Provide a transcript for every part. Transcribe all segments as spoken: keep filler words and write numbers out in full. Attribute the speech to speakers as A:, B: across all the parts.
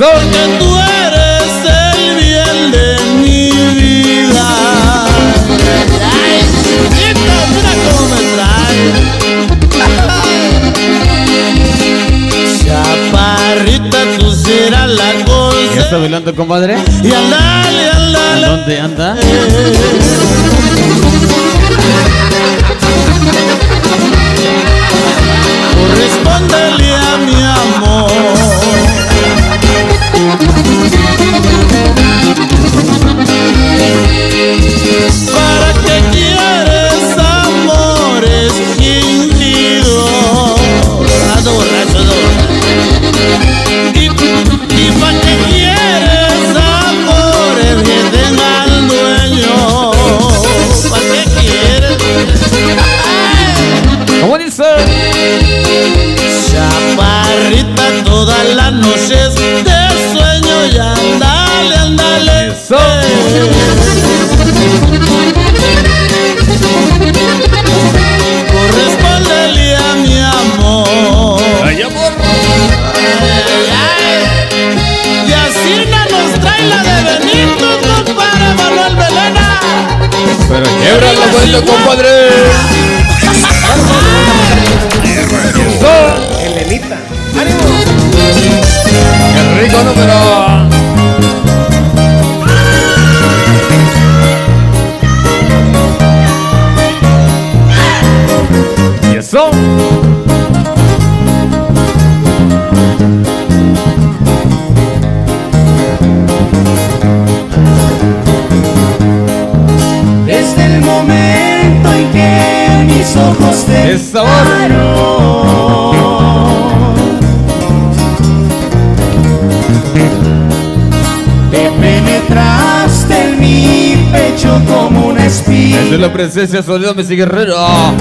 A: Porque tú eres el bien de mi vida. Ay, chiquito, mira cómo me trae. Chaparrita, tú serás la cosa.
B: ¿Qué está bailando, compadre?
A: Y andale, andale.
B: ¿Dónde anda?
A: Correspóndele a mi amor. ¿Para qué quieres amores fingidos? Ando borracho, ando borracho. ¿Y, y para qué quieres amores que tengan dueño? ¿Para qué quieres?
B: ¿Cómo dice?
A: Chaparrita, todas las noches de sueño y andale, andale.
B: Eso.
A: Correspóndele a mi amor.
B: Ay, amor.
A: Ay, ay. Y así no nos trae la de Benito, compadre Manuel Belena.
B: Pero quiebra la vuelta, compadre. Eso.
C: Elenita, ánimo.
B: Qué rico número. Y eso.
C: Desde el momento en que mis ojos te
B: Eso.
C: te penetraste en mi pecho como una espina.
B: Es de la presencia sólida, Messi Guerrero.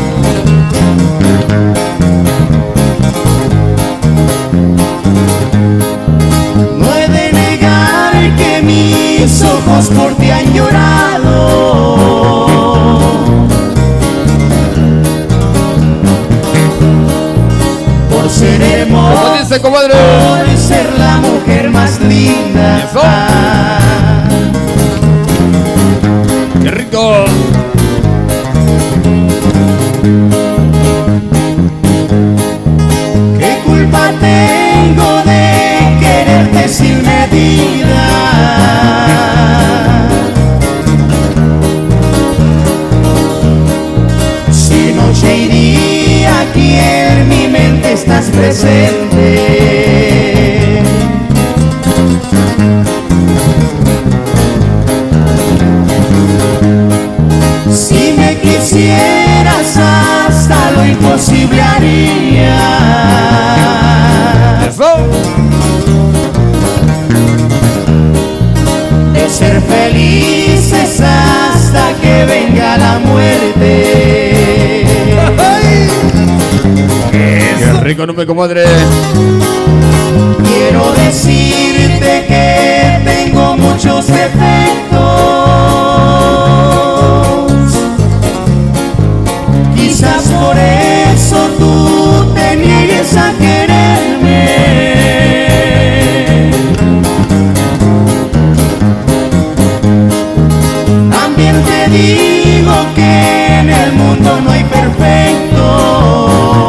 C: No he de negar que mis ojos por ti han llorado. Por ser hermoso,
B: ¿Cómo dice, compadre?
C: por ser la mujer más linda.
B: Eso. Qué rico.
C: ¿Qué culpa tengo de quererte sin medida? Si noche y día aquí en mi mente estás presente. Si me quisieras hasta lo imposible haría.
B: Eso.
C: De ser felices hasta que venga la muerte.
B: Qué rico número, compadre.
C: Quiero decirte que tengo muchos defectos. Quizás por eso tú te niegues a quererme. También te digo que en el mundo no hay perfectos.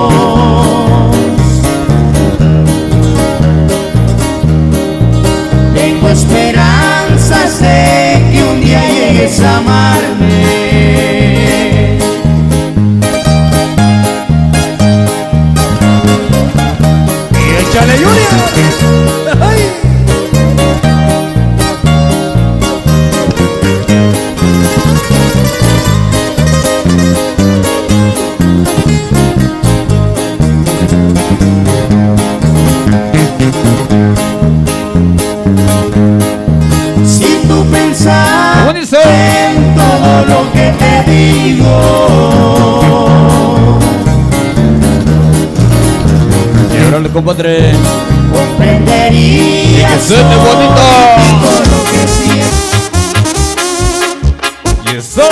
C: Tengo esperanzas de que un día llegues a amarme. Y échale lluvia. ¡Ay! Si tú pensas
B: ¿Cómo dice?
C: en todo lo que te digo,
B: Quiebrale, compadre.
C: comprenderías
B: Y que suene bonito.
C: todo lo que siento.
B: Y eso.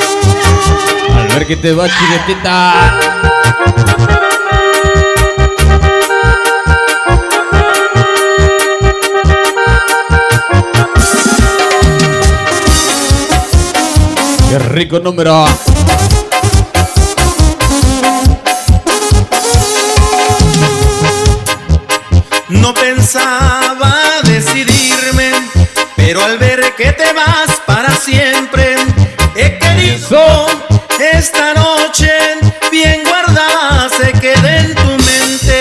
B: Al ver que te va, chiquitita. rico número.
C: No pensaba decidirme, pero al ver que te vas para siempre, he querido esta noche bien guardada se quede en tu mente.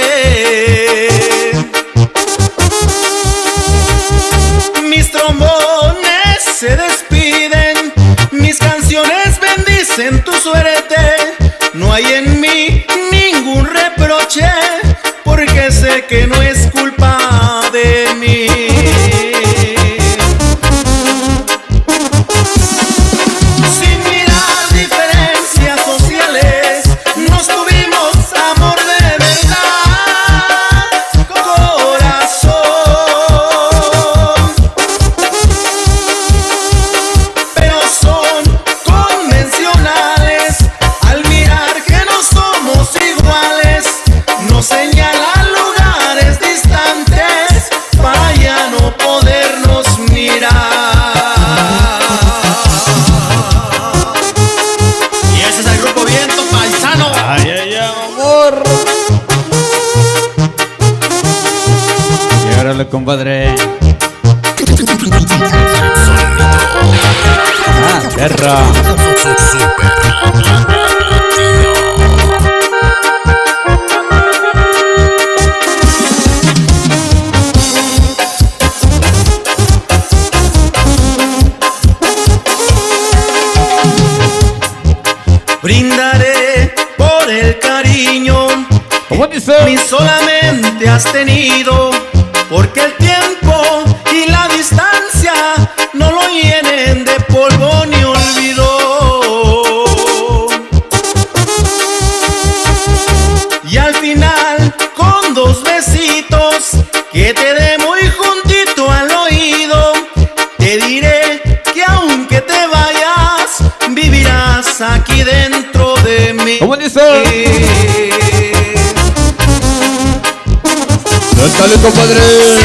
C: Mis trombones se despiden, mis canciones bendicen tu suerte. No hay en mí ningún reproche, porque sé que no es culpa de mí. Sin mirar diferencias sociales, nos tuvimos amor de verdad, corazón. Pero son convencionales, al mirar que no somos iguales, nos señalan lugares distantes para ya no podernos mirar. Y ese es el grupo Viento Paisano.
B: Ay, ay, ay, amor. Y órale, compadre. Ah, perra.
C: Brindaré por el cariño
B: ¿Cómo dice?
C: que solamente has tenido, porque el tiempo y la distancia no lo llenen de polvo ni olvido. Y al final, con dos besitos que te dé muy juntito al oído, te diré que aunque te vayas, vivirás aquí dentro de mí.
B: ¿Cómo dice? Suéltale, compadre.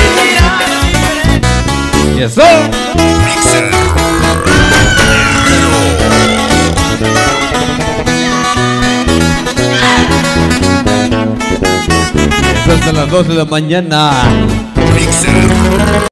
B: Y eso. Eso hasta las dos de la mañana.
D: Mixer